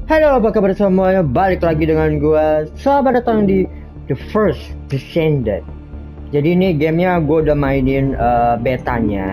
Halo, apa kabar semuanya? Balik lagi dengan gua. Selamat datang di The First Descendant. Jadi ini gamenya gue udah mainin betanya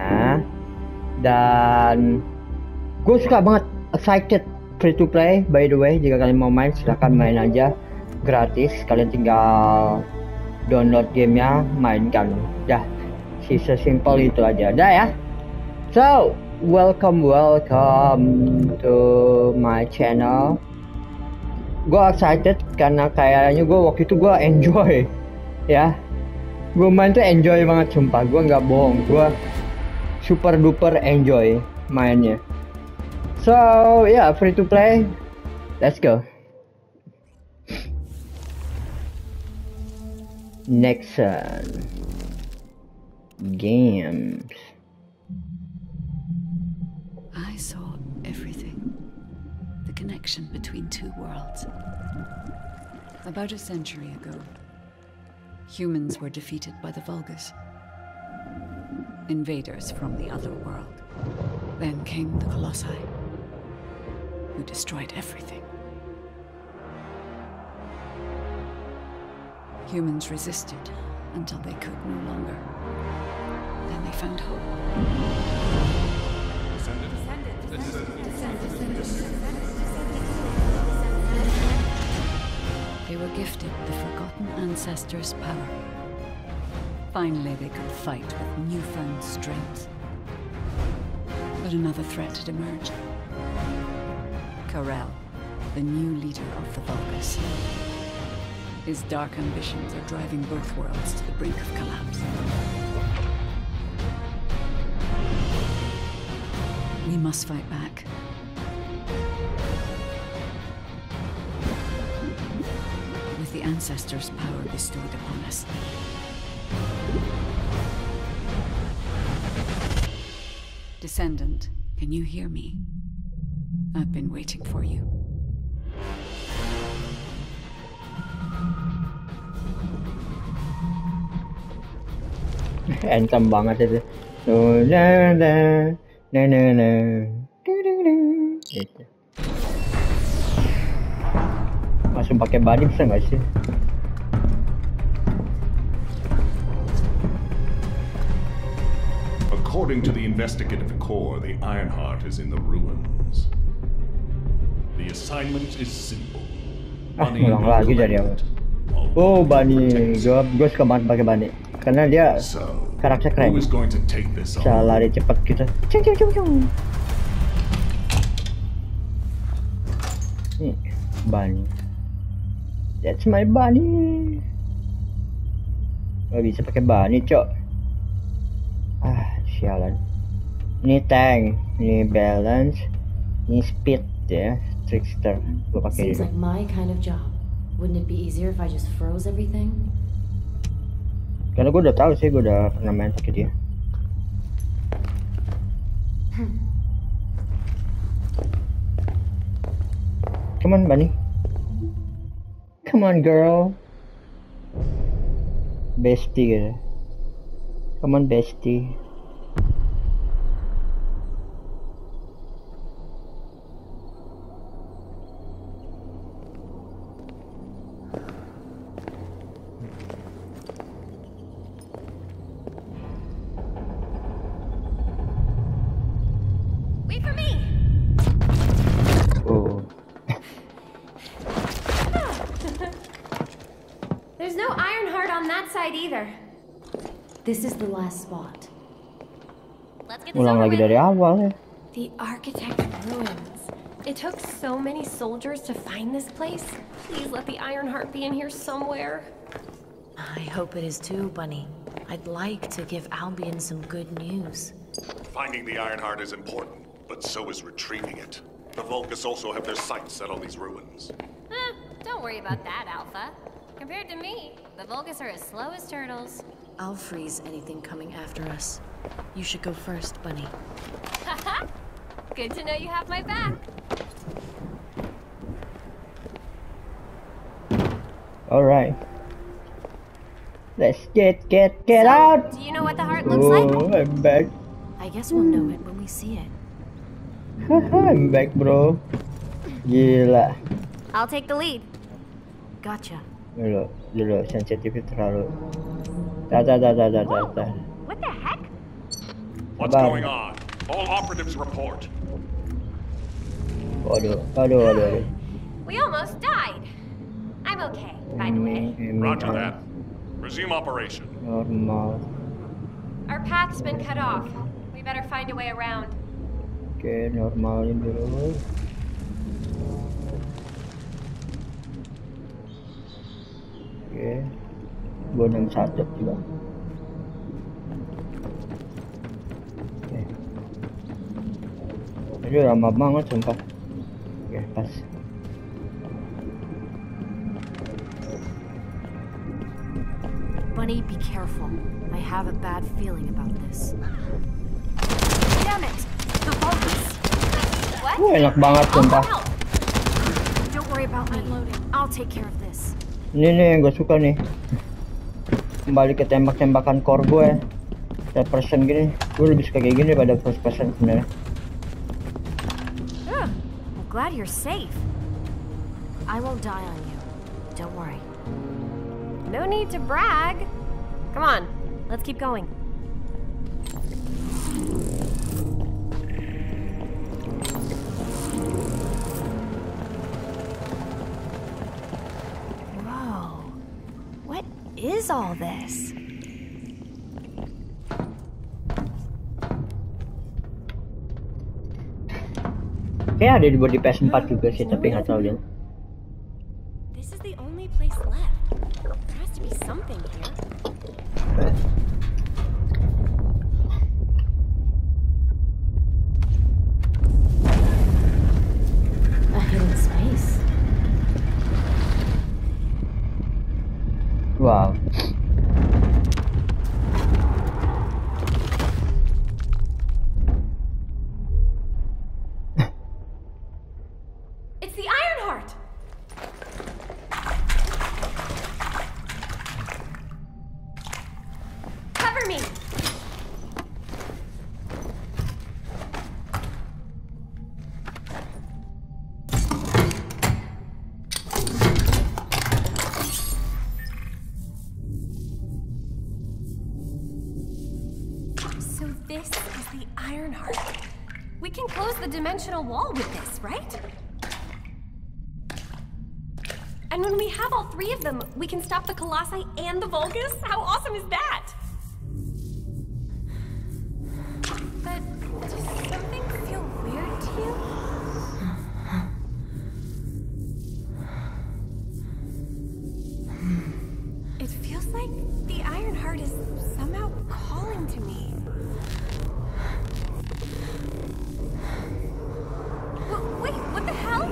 dan gue suka banget, excited, free to play. By the way, jika kalian mau main silahkan main aja, gratis. Kalian tinggal download gamenya, mainkan. Dah, sesimpel itu aja. Dah ya. So, welcome to my channel. Gue excited karena kayaknya gue waktu itu gue enjoy, ya. Gue main tuh enjoy banget, sumpah. Gue nggak bohong, gue super duper enjoy mainnya. So, yeah, free to play. Let's go. Nexon Games. I saw everything. The connection between two worlds. About a century ago, humans were defeated by the Vulgus, invaders from the other world. Then came the Colossi, who destroyed everything. Humans resisted until they could no longer. Then they found hope. They were gifted the forgotten ancestors' power. Finally, they could fight with newfound strength. But another threat had emerged. Karel, the new leader of the Vulgus. His dark ambitions are driving both worlds to the brink of collapse. We must fight back. With the ancestors' power bestowed upon us. Descendant, can you hear me? I've been waiting for you. Anthem banget itu. Gitu. Langsung pakai body bisa nggak sih? According to the investigative core, the Ironheart is in the ruins. The assignment is simple. Ngulang lagi dari awal. Oh, Bunny. Gue suka banget pakai Bunny karena dia karakter keren. Bisa lari cepat gitu. Nih, Bunny. That's my Bunny. Gak bisa pakai Bunny, cok. Sialan. Ini tank, ini balance, ini speed ya, trickster. Gue pakai Seems ini. like my kind of job. Wouldn't it be easier if I just froze everything? Karena gue udah tahu sih, gue udah pernah main pakai dia. Come on, Bunny. Come on, girl. Bestie gitu. Come on, bestie. Wait for me! Oh. There's no Ironheart on that side either. This is the last spot. Let's get this Ulang over lagi with. dari awal ya. The Architect ruins. It took so many soldiers to find this place. Please let the Ironheart be in here somewhere. I hope it is too, Bunny. I'd like to give Albion some good news. Finding the Ironheart is important, but so is retrieving it. The Vulgus also have their sights set on these ruins. Don't worry about that, Alpha. Compared to me, the Vulgus are as slow as turtles. I'll freeze anything coming after us. You should go first, Bunny. Haha! Good to know you have my back. Alright. Let's get So, out. Do you know what the heart looks like? Oh, I'm back. I guess we'll know it when we see it. I'm back, bro. Gila. I'll take the lead. Gotcha. Dulu sensitif terlalu. Dah. What the heck? What's Bye. going on? All operatives report. Waduh. We almost died. I'm okay, by the way. Roger that. Resume operation. Normal. Our path's been cut off. We better find a way around. Oke, normalin dulu. Oke. 261 juga. Oke. Ini lama banget sumpah. Oke, pas. Bunny, be careful. I have a bad feeling about this. Damn it! The Vulgus! What? Enak banget sumpah. Help! Don't worry about me. I'll take care of this. Ini nih yang gue suka nih. Kembali ke tembak-tembakan core gue. Third person gini. Gue lebih suka kayak gini pada first person sebenarnya. I'm glad you're safe. I won't die on you. Don't worry. No need to brag. Come on, let's keep going. Whoa. What is all this? Kayak ada di PS4 juga sih, tapi nggak tahu dia. This is the only place left. There has to be something here. A hidden space. Wow. It's the Ironheart! Cover me! So this is the Ironheart. We can close the dimensional wall with this, right? And when we have all three of them, we can stop the Colossi and the Vulgus? How awesome is that? But does something feel weird to you? It feels like the Ironheart is somehow calling to me. Wait, what the hell?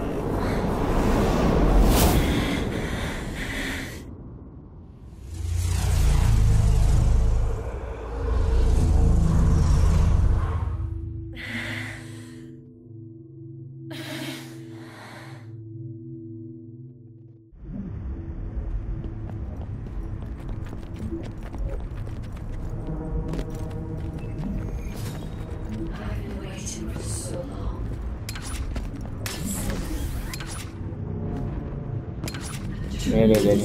Ini.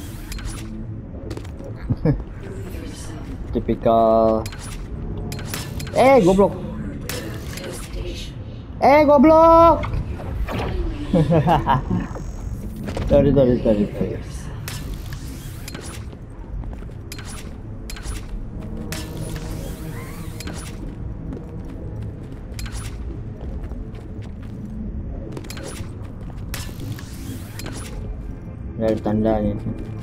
Tipikal. Goblok. Sorry. Dari tandanya.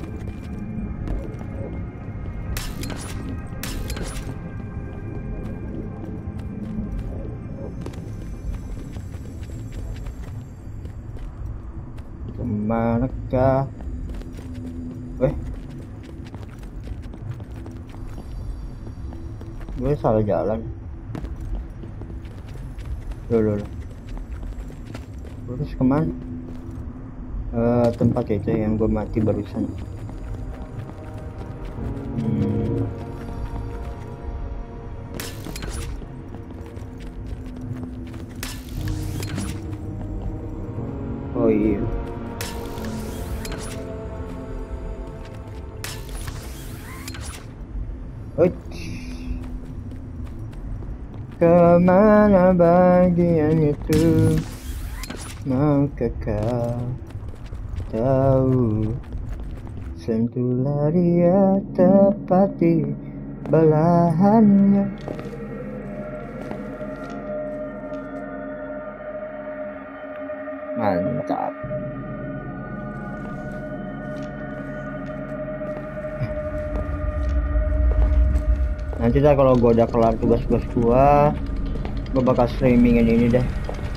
Kemana kah? Gue salah jalan. Loh. Terus kemana? Tempat itu yang gue mati barusan. Oh iya. Kemana bagian itu? Maukah kau tahu? Sentuhlah dia tepat di belahannya. Mantap. Nanti dah kalau gue udah kelar tugas-tugas gue bakal streamingin ini deh.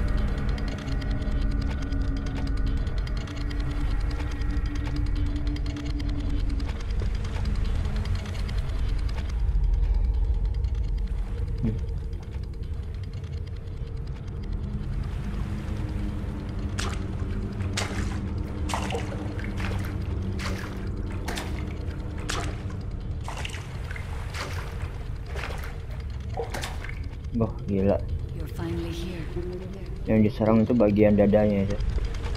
Wah, gila. You're finally here. Yang diserang itu bagian dadanya itu.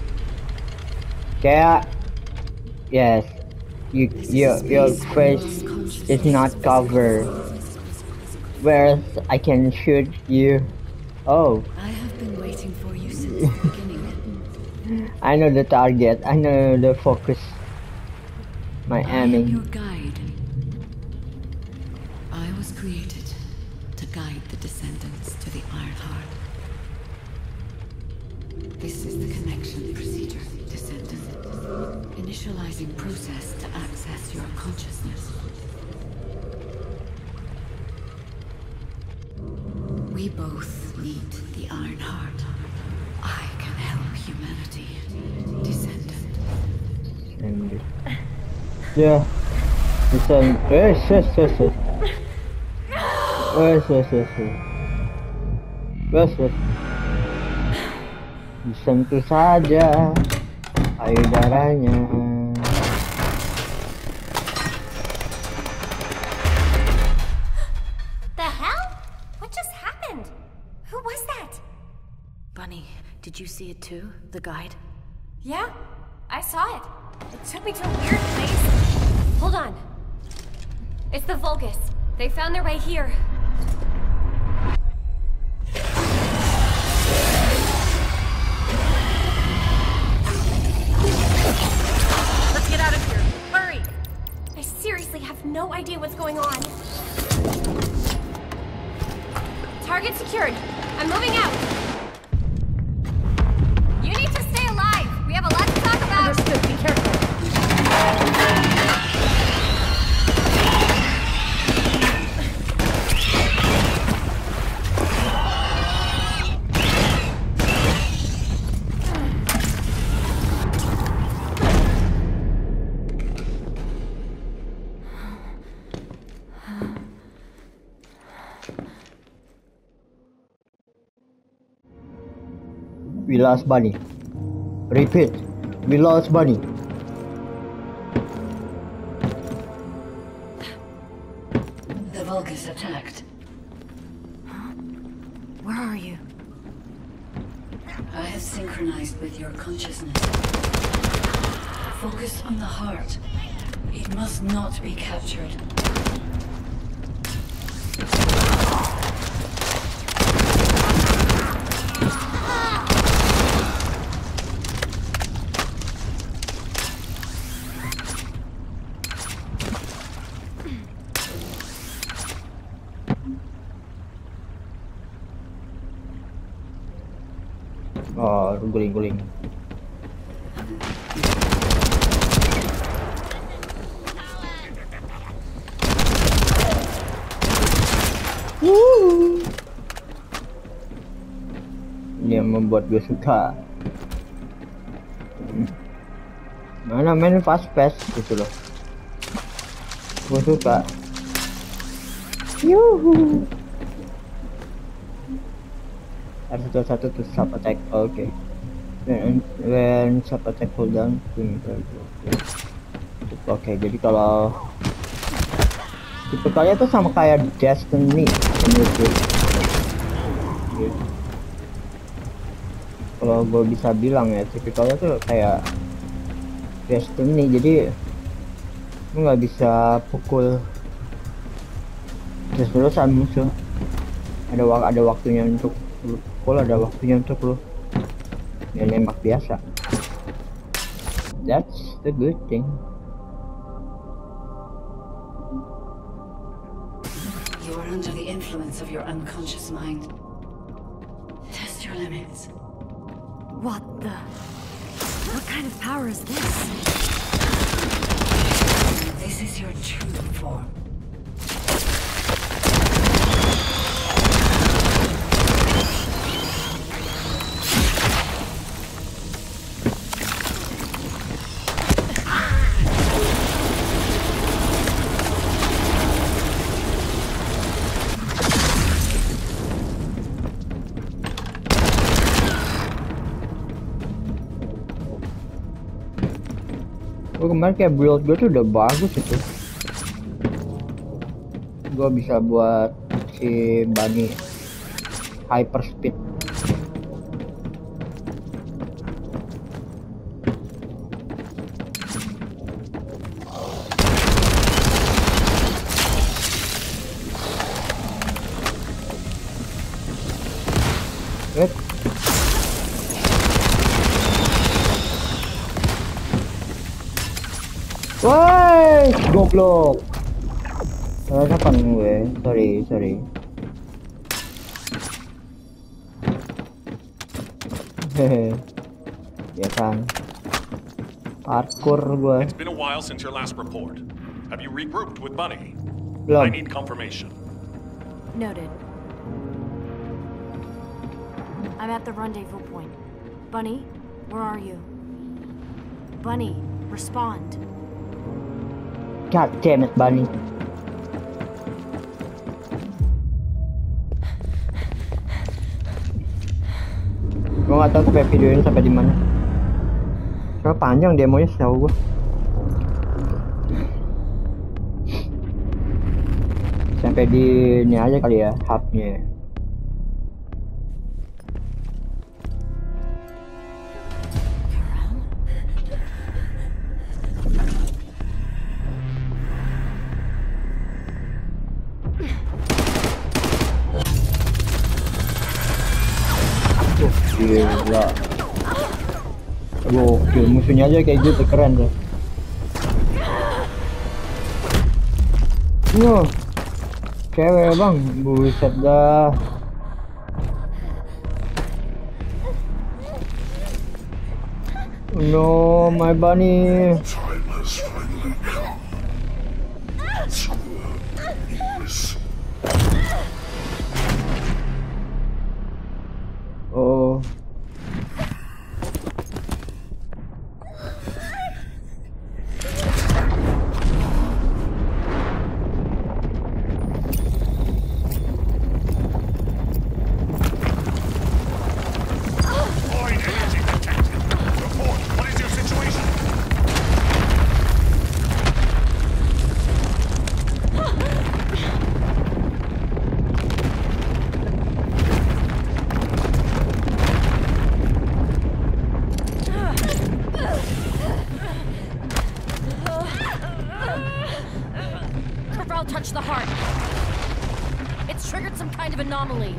Kayak yes, your face is not covered. Whereas I can shoot you. Oh, I have been waiting for you since the beginning. I know the target. I know the focus. My I am your aiming. guide. I was created to guide the descendants to the Ironheart. This is the connection procedure, descendant. Initializing process to access your consciousness. We both need the Ironheart. I can help humanity, descendant. And yeah, listen. Yes. Disentuh saja payudaranya. The hell? What just happened? Who was that? Bunny, did you see it too? The guide? Yeah, I saw it. It took me to a weird place. Hold on. It's the Vulgus. They found their way here. Let's get out of here. Hurry! I seriously have no idea what's going on. Target secured. I'm moving out. You need to stay alive. We have a lot to talk about. Understood. Be careful. We lost Bunny. Repeat, we lost Bunny. The Vulgus attacked. Where are you? I have synchronized with your consciousness. Focus on the heart. It must not be captured. Oh, guling-guling. Ini yang membuat gue suka. Mana main fast pace gitu loh. Gue suka. Yuhu. R11 to sub attack. Okay. When sub attack cooldown. Oke, jadi kalau tipe kalian tuh sama kayak Destiny menurutku. kalau gue bisa bilang ya, tipikalnya tuh kayak Destiny, jadi lu nggak bisa pukul terus-terusan musuh. Ada waktunya untuk lu pukul, ada waktunya untuk lu ya nembak biasa. That's the good thing. You are under the influence of your unconscious mind. Test your limits. What the? What kind of power is this? This is your true form. Kemarin kayak build gue tuh udah bagus itu. Gue bisa buat si Bunny hyper speed. Woi, goblok. Salah kan gue. Sorry. Hehe. Ya kan. Parkour gue. It's been a while since your last report. Have you regrouped with Bunny? Belum. I need confirmation. Noted. I'm at the rendezvous point. Bunny, where are you? Bunny, respond. God damn it, Bunny. Gue nggak tahu sampai video ini sampai di mana. Soalnya panjang demonya setahu gue. Sampai di ini aja kali ya, hubnya. Gila. Gokil, musuhnya aja kayak gitu, keren tuh. No, cewek bang, buset dah. No, my bunny. Oh. Touch the heart. It's triggered some kind of anomaly.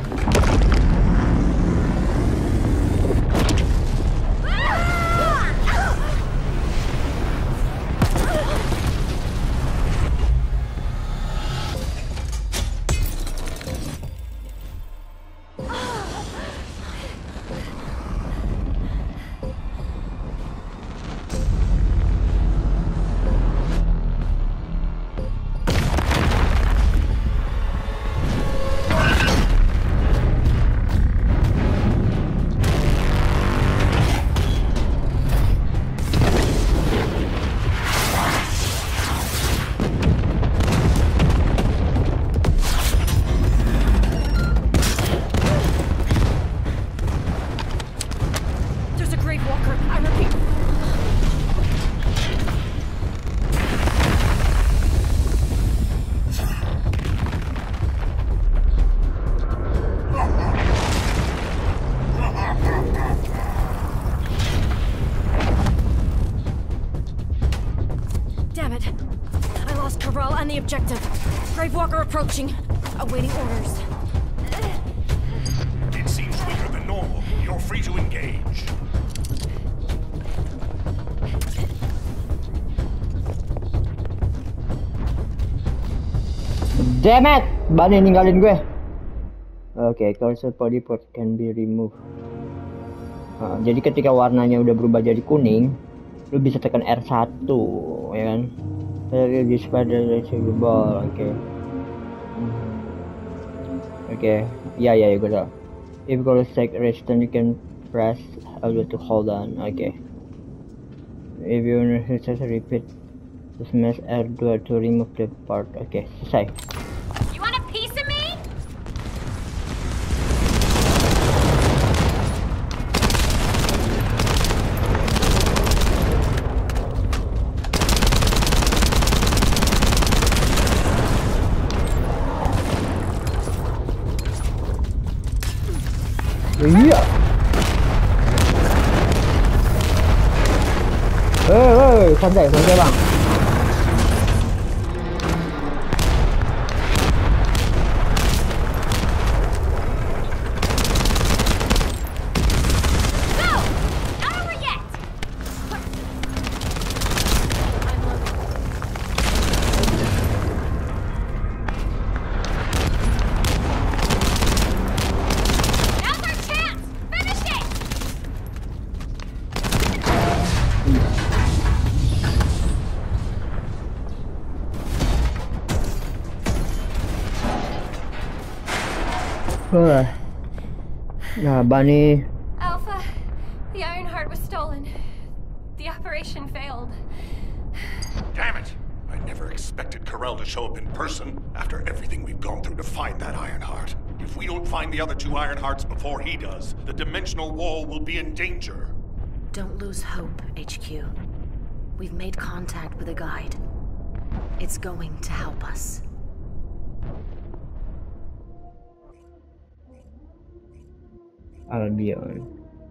Find the objective. Gravewalker approaching. Awaiting orders. It seems weaker than normal. You're free to engage. Damn it! Bunny ninggalin gue. Oke, cursor body part can be removed. Nah, jadi ketika warnanya udah berubah jadi kuning, lu bisa tekan R1, ya kan? Di pada ball, oke. Oke, ya gue tahu. If you take resistance, you can press L2 to hold on. Oke. If you resist, repeat. Smash R2 to remove the part. Oke, selesai. You want a piece of me? Iya. Santai bang. Nah, Bunny. Alpha, the Ironheart was stolen. The operation failed. Damn it! I never expected Corell to show up in person after everything we've gone through to find that Ironheart. If we don't find the other two Ironhearts before he does, the dimensional wall will be in danger. Don't lose hope, HQ. We've made contact with a guide. It's going to help us. Albion.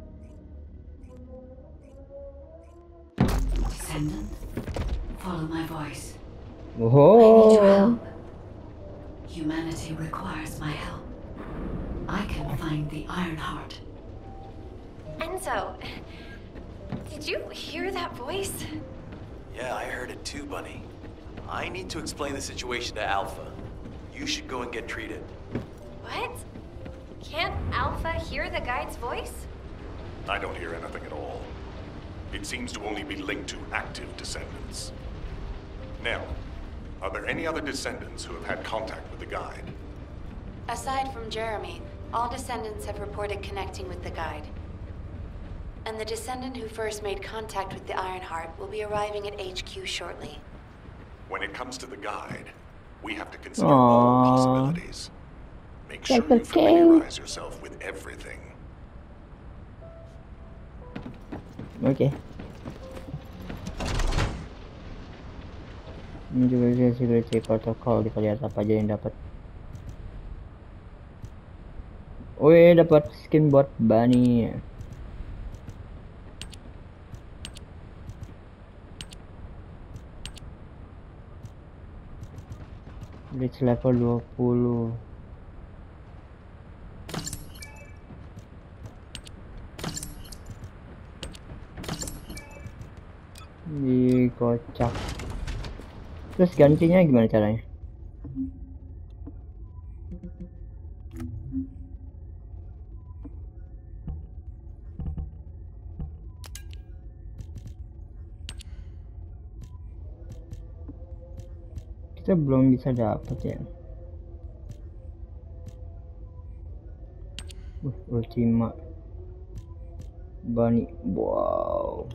Descendant, follow my voice. I need Oh. your help. Humanity requires my help. I can find the Ironheart. Enzo, did you hear that voice? Yeah, I heard it too, Bunny. I need to explain the situation to Alpha. You should go and get treated. What? Can't Alpha hear the guide's voice? I don't hear anything at all. It seems to only be linked to active descendants. Now, are there any other descendants who have had contact with the guide? Aside from Jeremy, all descendants have reported connecting with the guide. And the descendant who first made contact with the Ironheart will be arriving at HQ shortly. When it comes to the guide, we have to consider all possibilities. Make sure you familiarize yourself with everything. Oke. Ini juga security protocol, kita lihat apa aja yang dapat. Wih, dapat skin buat Bunny. Reach level 20. Dikocak. Terus gantinya gimana caranya? Kita belum bisa dapat ya. Ultima Bunny. Wow.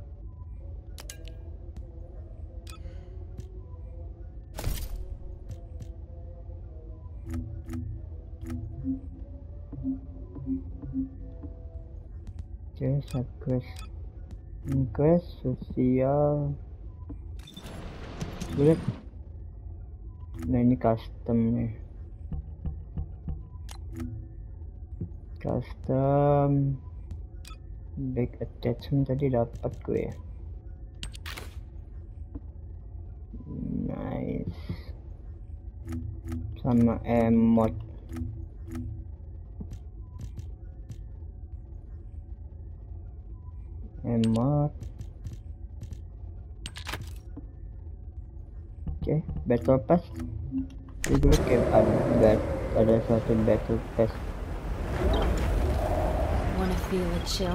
Quest sosial. Lihat. Nah, ini custom nih. Custom back attachment tadi dapat gue. Nice. sama emot. Oke, battle pass. Ini dulu kayak ada suatu battle pass. Wanna feel a chill?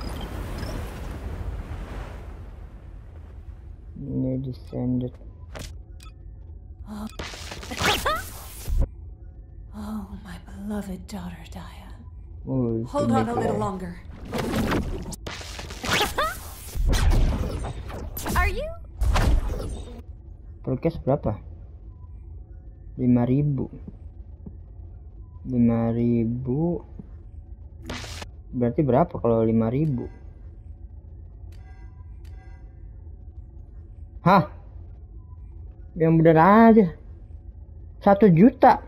Ini descended. Oh, my beloved daughter, Daya. Hold on a little longer. Are you? Prokes berapa? 5.000. Berarti berapa kalau 5.000? Hah? Yang bener aja. 1 juta.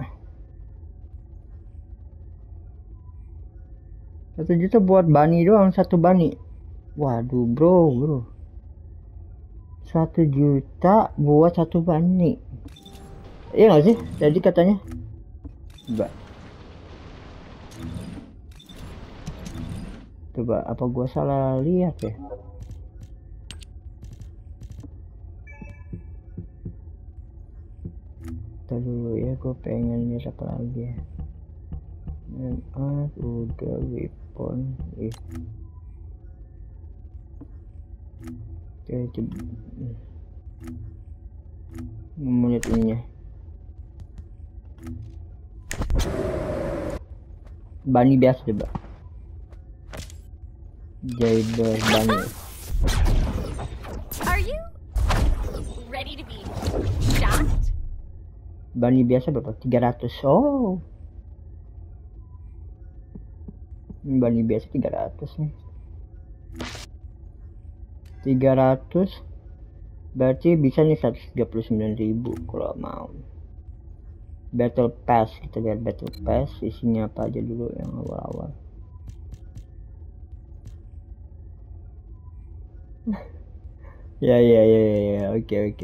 1 juta buat bani doang, 1 bani. Waduh bro. 1 juta buat 1 bani. Iya nggak sih? Jadi katanya. Coba apa gua salah lihat ya? Ntar dulu ya, gua pengen lihat apa lagi ya. Udah weapon. Oke, coba menit ininya. Bani biasa coba. Jaiber bani. Are you ready to be shocked? Bani biasa berapa? 300. Oh. Bani biasa 300 nih. 300 berarti bisa nih 139.000 kalau mau. Battle pass, kita lihat battle pass isinya apa aja dulu yang awal-awal. Ya, oke.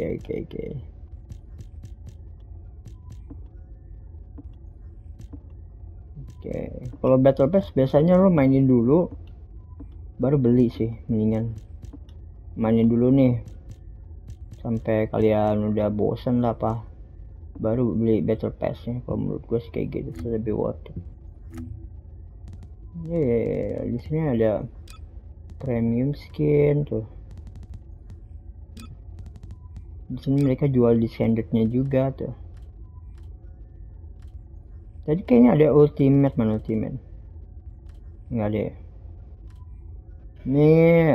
Oke, kalau battle pass biasanya lo mainin dulu baru beli sih, mendingan mainin dulu nih sampai kalian udah bosen lah apa, baru beli battle passnya. Kalau menurut gue sih kayak gitu, lebih worth it. Ya, di sini ada premium skin tuh. Di sini mereka jual descendednya juga tuh. Tadi kayaknya ada ultimate, mana ultimate? Nggak ada ya. Ini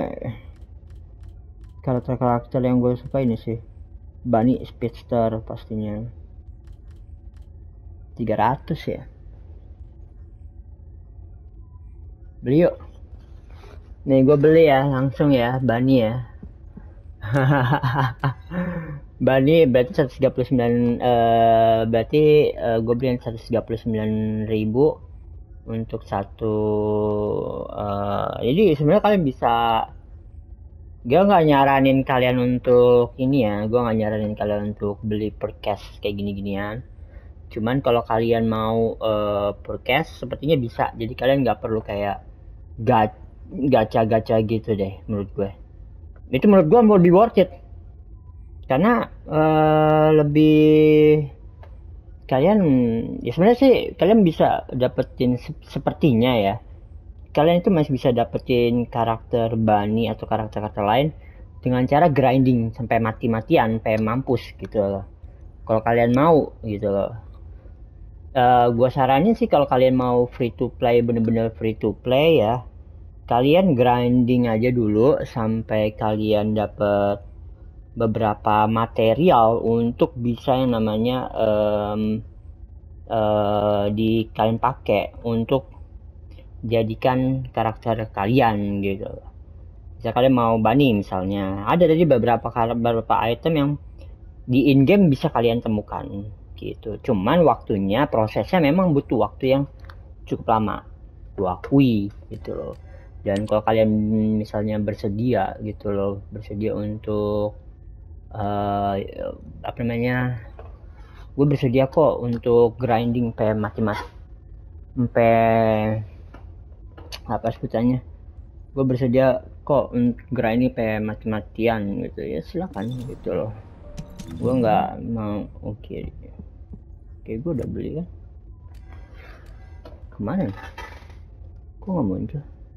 karakter yang gue suka ini sih, Bunny Speedster pastinya. 300 ya. Beli yuk. Nih gue beli ya langsung ya, Bunny ya. Bunny berarti 139, berarti gue beli 139.000 untuk satu. Jadi sebenarnya kalian bisa, gue nggak nyaranin kalian untuk ini ya, gue nggak nyaranin kalian untuk beli per cash kayak gini-ginian. Cuman kalau kalian mau per cash sepertinya bisa, jadi kalian nggak perlu kayak gacha-gacha gitu deh menurut gue. Itu menurut gue mau lebih worth it karena lebih kalian ya, sebenarnya sih kalian bisa dapetin sepertinya ya, kalian itu masih bisa dapetin karakter Bunny atau karakter-karakter lain dengan cara grinding sampai mati-matian, sampai mampus gitu loh. Kalau kalian mau gitu loh. Gua saranin sih kalau kalian mau free to play, bener-bener free to play ya, kalian grinding aja dulu sampai kalian dapet beberapa material untuk bisa yang namanya kalian pakai untuk jadikan karakter kalian gitu. Bisa kalian mau Bunny misalnya, ada dari beberapa item yang di in game bisa kalian temukan gitu. Cuman waktunya, prosesnya memang butuh waktu yang cukup lama, gua akui gitu loh. Dan kalau kalian misalnya bersedia gitu loh, bersedia untuk gue bersedia kok untuk grinding sampai mati-mati, sampai apa sebutannya, gue bersedia kok untuk grinding sampai mati-matian gitu ya, silakan gitu loh. Gue nggak mau. Oke, gue udah beli kan. Kemana nih? Kok nggak muncul?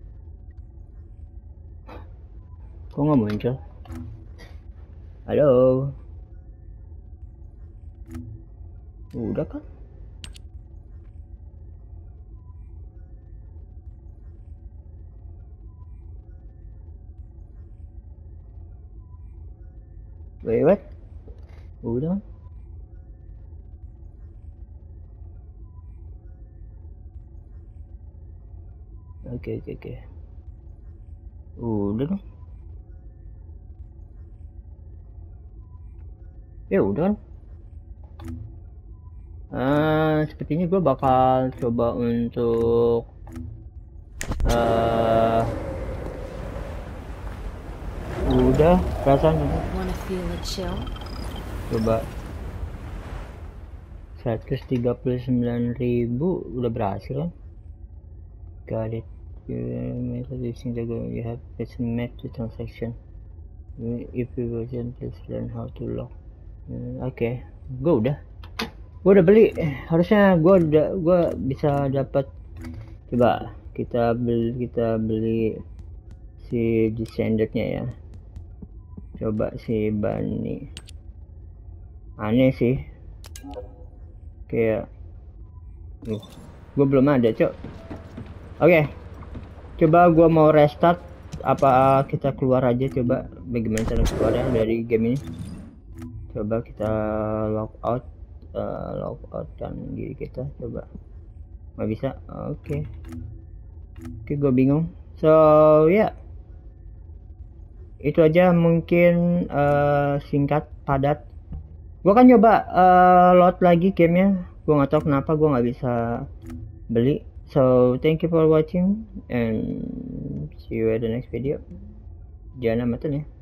Halo, udah kan? Wait, what? Udah kan? Oke. Udah dong. Ya udah kan. Sepertinya gue bakal coba untuk udah perasaan coba 139.000 udah berhasil kan. Got it. You have met the transaction. If you wasn't, please learn how to lock. Oke, gue udah beli. Harusnya gue bisa dapat. Coba kita beli si descendantnya ya. Coba si Bunny. Aneh sih, kayak gue belum ada, cok. Oke, coba gue mau restart. Apa kita keluar aja, coba bagaimana cara keluarnya dari game ini. Coba kita log out kan diri kita, coba. Nggak bisa. Oke, gue bingung. So ya, itu aja mungkin, singkat padat. Gue kan nyoba load lagi gamenya, gue nggak tahu kenapa gue nggak bisa beli. So thank you for watching and see you at the next video. Jangan amatan ya.